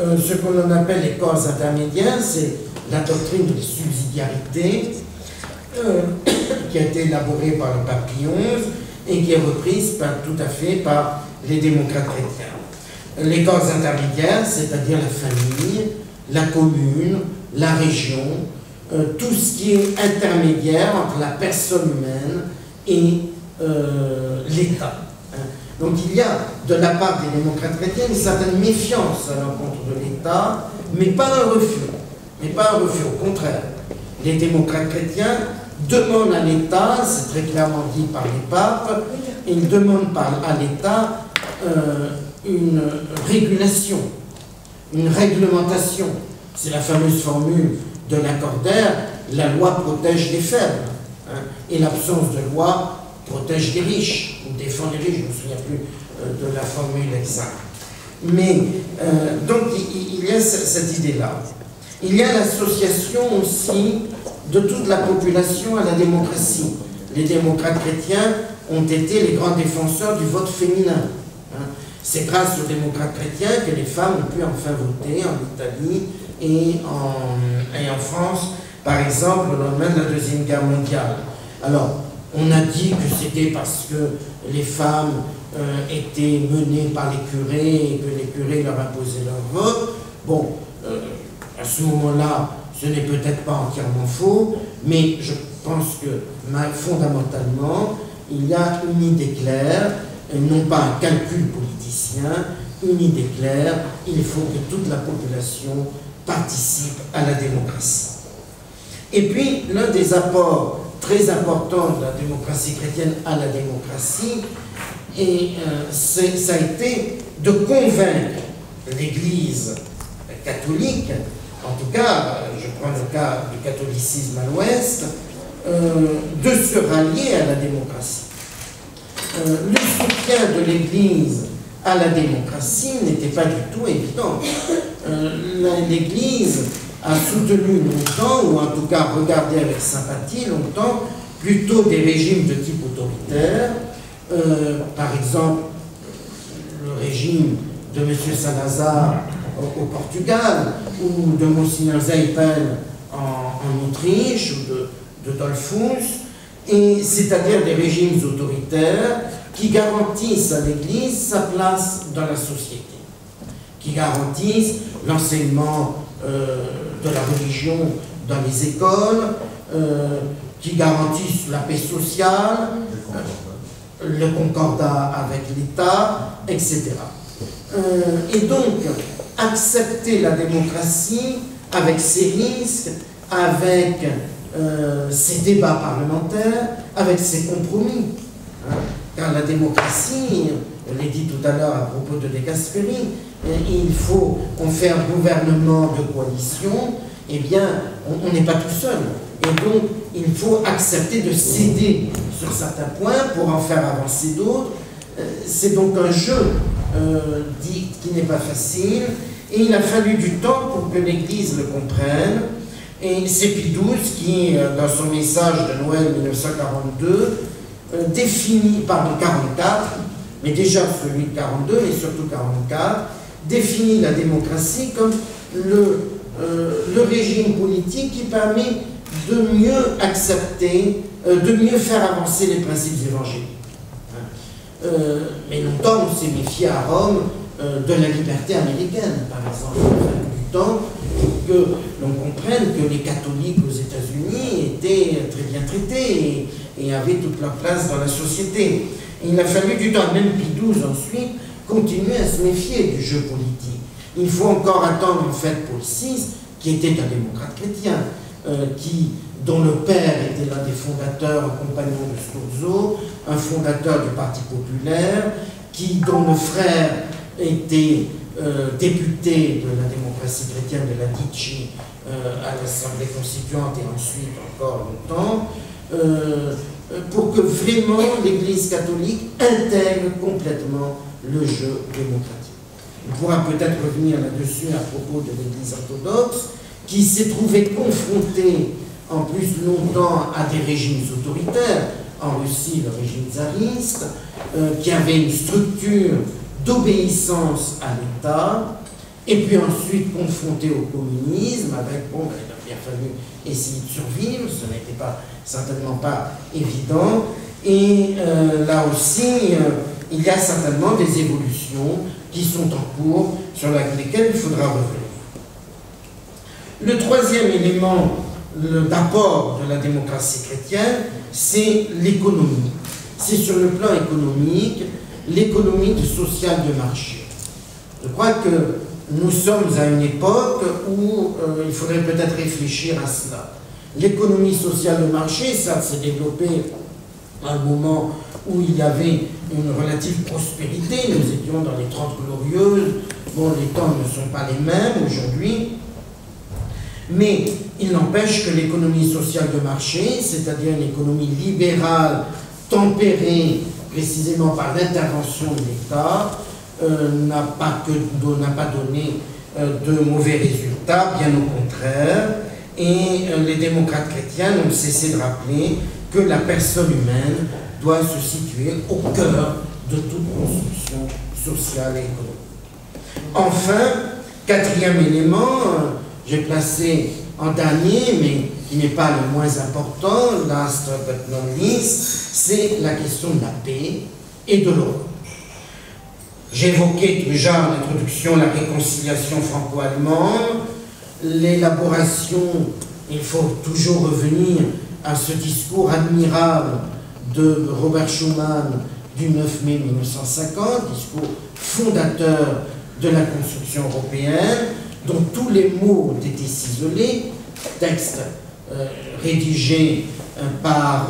ce que l'on appelle les corps intermédiaires, c'est la doctrine de subsidiarité qui a été élaborée par le pape Pie XI et qui est reprise tout à fait par les démocrates chrétiens. Les corps intermédiaires, c'est-à-dire la famille, la commune, la région, tout ce qui est intermédiaire entre la personne humaine et l'État. Donc il y a de la part des démocrates chrétiens une certaine méfiance à l'encontre de l'État, mais pas un refus. Mais pas un refus, au contraire. Les démocrates chrétiens demandent à l'État, c'est très clairement dit par les papes, ils demandent à l'État une régulation, une réglementation. C'est la fameuse formule de Lacordaire, la loi protège les faibles, et l'absence de loi protège les riches, ou défend les riches, je ne me souviens plus de la formule exacte. Mais, donc, il y a cette idée-là. Il y a l'association aussi de toute la population à la démocratie. Les démocrates chrétiens ont été les grands défenseurs du vote féminin. C'est grâce aux démocrates chrétiens que les femmes ont pu enfin voter en Italie et en France, par exemple, au lendemain de la Deuxième Guerre mondiale. Alors, on a dit que c'était parce que les femmes étaient menées par les curés et que les curés leur imposaient leur vote. Bon, à ce moment-là, ce n'est peut-être pas entièrement faux, mais je pense que fondamentalement, il y a une idée claire, non pas un calcul politicien, une idée claire, il faut que toute la population participe à la démocratie. Et puis, l'un des apports très importants de la démocratie chrétienne à la démocratie, ça a été de convaincre l'Église catholique, en tout cas, je prends le cas du catholicisme à l'Ouest, de se rallier à la démocratie. Le soutien de l'Église à la démocratie n'était pas du tout évident. L'Église a soutenu longtemps, ou en tout cas regardé avec sympathie longtemps, plutôt des régimes de type autoritaire. Par exemple, le régime de M. Salazar au Portugal, ou de Monseigneur Zeipel en Autriche, ou de Dollfuss, c'est-à-dire des régimes autoritaires qui garantissent à l'Église sa place dans la société, qui garantissent l'enseignement de la religion dans les écoles, qui garantissent la paix sociale, le concordat avec l'État, etc. Et donc, accepter la démocratie avec ses risques, avec ses débats parlementaires, avec ses compromis. Car la démocratie, je l'ai dit tout à l'heure à propos de De Gasperi, il faut qu'on fait un gouvernement de coalition, eh bien, on n'est pas tout seul. Et donc, il faut accepter de céder sur certains points pour en faire avancer d'autres. C'est donc un jeu qui n'est pas facile, et il a fallu du temps pour que l'Église le comprenne. Et c'est Pie XII qui, dans son message de Noël 1942, définit, pardon, 44, mais déjà celui de 42, mais surtout 44, définit la démocratie comme le régime politique qui permet de mieux accepter, de mieux faire avancer les principes évangéliques. Mais longtemps, on s'est méfié à Rome de la liberté américaine, par exemple. Il a fallu du temps pour que l'on comprenne que les catholiques aux États-Unis étaient très bien traités et avaient toute leur place dans la société. Et il a fallu du temps, même Pie XII ensuite, continuer à se méfier du jeu politique. Il faut encore attendre en fait Paul VI, qui était un démocrate chrétien, dont le père était l'un des fondateurs, un compagnon de Sturzo, un fondateur du Parti populaire, dont le frère était député de la démocratie chrétienne de la Dici à l'Assemblée constituante et ensuite encore longtemps, pour que vraiment l'Église catholique intègre complètement le jeu démocratique. On pourra peut-être revenir là-dessus à propos de l'Église orthodoxe, qui s'est trouvée confrontée en plus longtemps à des régimes autoritaires, en Russie le régime tsariste, qui avait une structure d'obéissance à l'État, et puis ensuite confronté au communisme, avec, bon, il a fallu essayer de survivre, ce n'était certainement pas évident, et là aussi, il y a certainement des évolutions qui sont en cours, sur lesquelles il faudra revenir. Le troisième élément d'apport de la démocratie chrétienne, c'est l'économie. C'est sur le plan économique, l'économie sociale de marché. Je crois que nous sommes à une époque où il faudrait peut-être réfléchir à cela. L'économie sociale de marché, ça s'est développé à un moment où il y avait une relative prospérité. Nous étions dans les 30 glorieuses. Bon, les temps ne sont pas les mêmes aujourd'hui. Mais il n'empêche que l'économie sociale de marché, c'est-à-dire une économie libérale, tempérée précisément par l'intervention de l'État, n'a pas donné de mauvais résultats, bien au contraire. Et les démocrates chrétiens n'ont cessé de rappeler que la personne humaine doit se situer au cœur de toute construction sociale et économique. Enfin, quatrième élément, j'ai placé en dernier, mais qui n'est pas le moins important, last but not least, c'est la question de la paix et de l'Europe. J'évoquais déjà en introduction la réconciliation franco-allemande, l'élaboration, il faut toujours revenir à ce discours admirable de Robert Schuman du 9 mai 1950, discours fondateur de la construction européenne, dont tous les mots ont été ciselés, texte rédigé par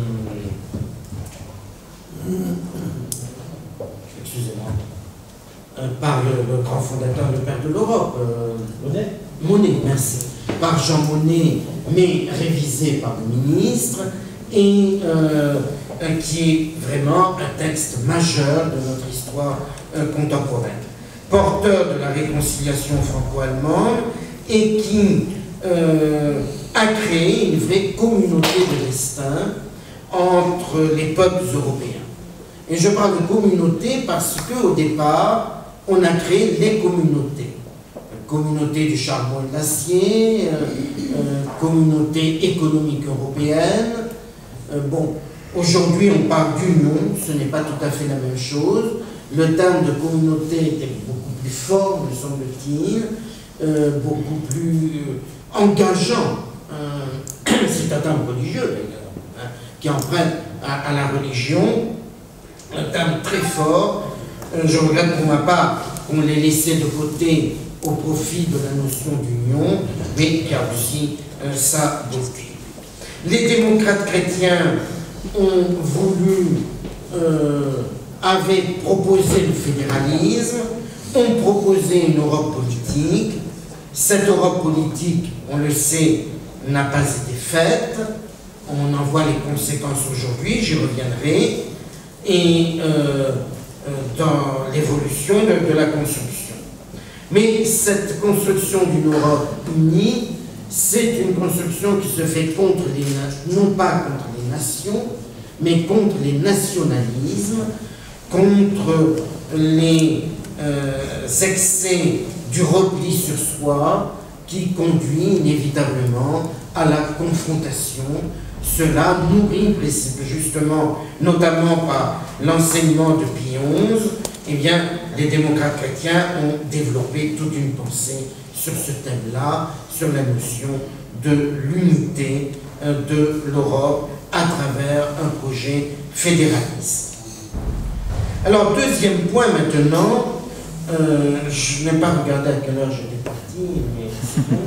par le grand fondateur, le père de l'Europe, Monnet, merci, par Jean Monnet, mais révisé par le ministre, et qui est vraiment un texte majeur de notre histoire contemporaine, porteur de la réconciliation franco-allemande, et qui a créé une vraie communauté de destin entre les peuples européens. Et je parle de communauté parce qu'au départ, on a créé les communautés. Communauté du charbon et de l'acier, communauté économique européenne. Bon, aujourd'hui on parle d'union, ce n'est pas tout à fait la même chose. Le terme de communauté était beaucoup plus fort, me semble-t-il, beaucoup plus engageant. C'est un terme religieux d'ailleurs, hein, qui emprunte à la religion, un terme très fort. Je regrette pour ma part qu'on l'ait laissé de côté au profit de la notion d'union, mais il y a aussi sa beauté. Les démocrates chrétiens ont voulu, avaient proposé le fédéralisme, ont proposé une Europe politique. Cette Europe politique, on le sait, n'a pas été faite. On en voit les conséquences aujourd'hui, j'y reviendrai. Et dans l'évolution de la construction. Mais cette construction d'une Europe unie, c'est une construction qui se fait contre non pas contre les nations, mais contre les nationalismes, contre les excès du repli sur soi qui conduit inévitablement à la confrontation. Cela nourrit justement, notamment par l'enseignement de Pie XI, eh bien, les démocrates chrétiens ont développé toute une pensée sur ce thème-là, sur la notion de l'unité de l'Europe à travers un projet fédéraliste. Alors, deuxième point maintenant, je n'ai pas regardé à quelle heure j'étais parti, mais c'est bon.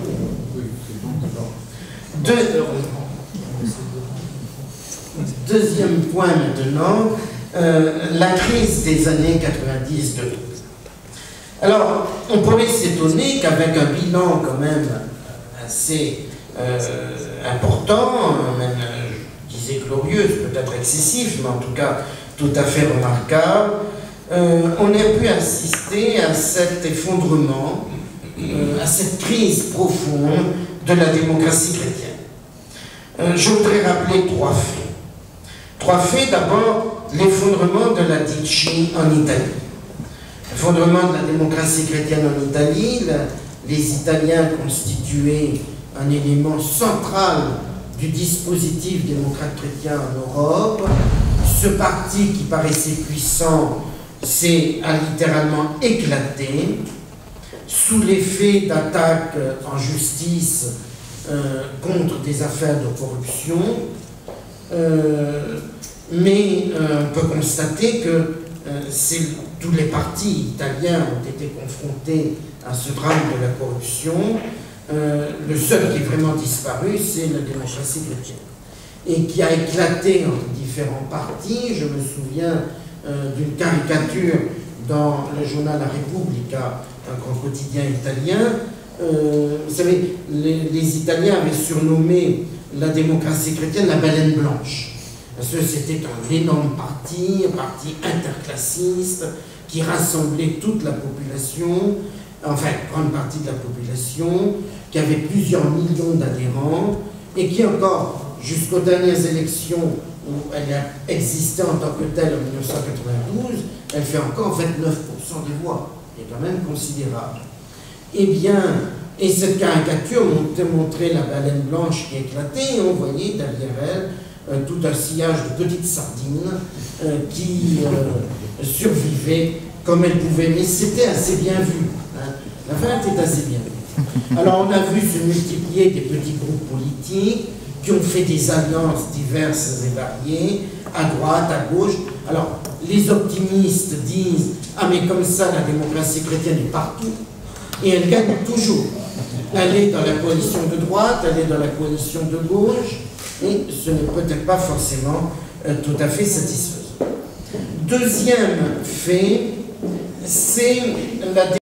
Deuxième point maintenant, la crise des années 90 de l'Europe. Alors, on pourrait s'étonner qu'avec un bilan quand même assez important, même je disais glorieux, peut-être excessif, mais en tout cas tout à fait remarquable, on ait pu assister à cet effondrement, à cette crise profonde de la démocratie chrétienne. Je voudrais rappeler trois faits. Trois faits, d'abord, l'effondrement de la Dici en Italie. fondement de la démocratie chrétienne en Italie, les Italiens constituaient un élément central du dispositif démocrate chrétien en Europe. Ce parti qui paraissait puissant a littéralement éclaté sous l'effet d'attaques en justice contre des affaires de corruption. Mais on peut constater que tous les partis italiens ont été confrontés à ce drame de la corruption. Le seul qui est vraiment disparu, c'est la démocratie chrétienne. Et qui a éclaté en différents partis. Je me souviens d'une caricature dans le journal La Repubblica, un grand quotidien italien. Vous savez, les Italiens avaient surnommé la démocratie chrétienne la baleine blanche. Parce que c'était un énorme parti, un parti interclassiste, qui rassemblait toute la population, enfin, une grande partie de la population, qui avait plusieurs millions d'adhérents, et qui encore, jusqu'aux dernières élections où elle a existé en tant que telle en 1992, elle fait encore 29% des voix, qui est quand même considérable. Eh bien, et cette caricature montrait la baleine blanche qui éclatait, et on voyait derrière elle tout un sillage de petites sardines qui survivaient comme elles pouvaient. Mais c'était assez bien vu. Hein. La fin était assez bien vue. Alors on a vu se multiplier des petits groupes politiques qui ont fait des alliances diverses et variées, à droite, à gauche. Alors les optimistes disent « Ah mais comme ça la démocratie chrétienne est partout » et elle gagne toujours. Elle est dans la coalition de droite, elle est dans la coalition de gauche, et ce n'est peut-être pas forcément tout à fait satisfaisant. Deuxième fait, c'est la